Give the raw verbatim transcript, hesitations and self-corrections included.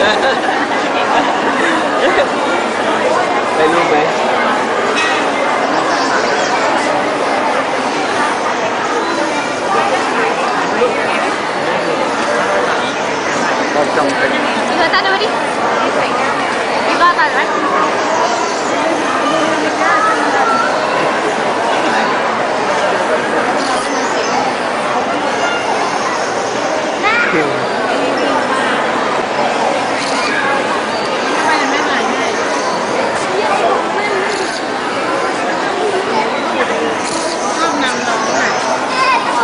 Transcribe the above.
ได้รูปไหมก็จงเป็นเธอตั้งได้ไหมดิพี่ก็ตั้งไหม